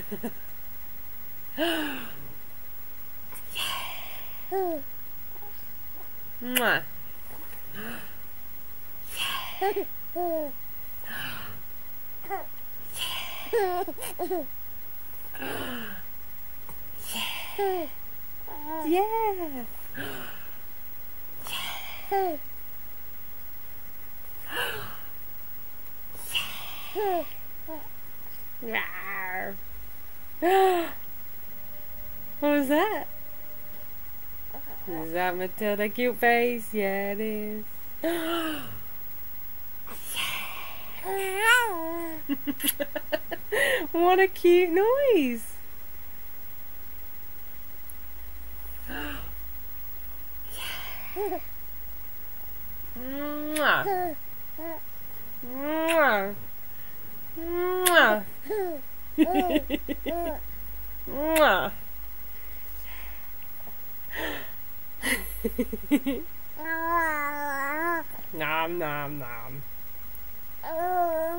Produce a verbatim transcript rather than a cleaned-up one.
Mwah. Yeah. Rawr. What was that? Is that Matilda cute face? Yeah, it is. What a cute noise. Mwah. Mwah. Mwah. Mwah. Nom nom nom.